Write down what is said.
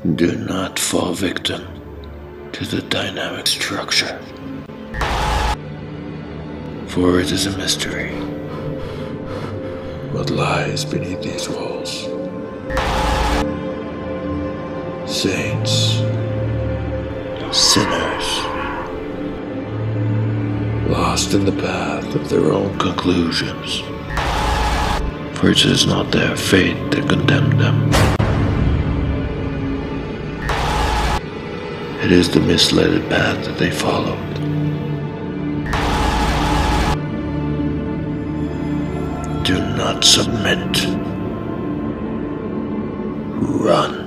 Do not fall victim to the dynamic structure, for it is a mystery what lies beneath these walls. Saints, sinners, lost in the path of their own conclusions, for it is not their fate that condemned them. It is the misled path that they followed. Do not submit. Run.